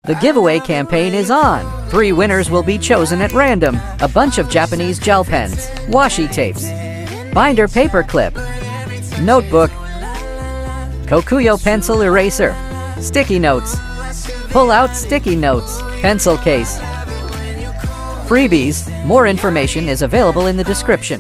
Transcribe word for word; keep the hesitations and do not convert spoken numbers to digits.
The giveaway campaign is on. Three winners will be chosen at random. A bunch of Japanese gel pens, washi tapes, binder paper clip, notebook, Kokuyo pencil eraser, sticky notes, pull-out sticky notes, pencil case. Freebies. More information is available in the description.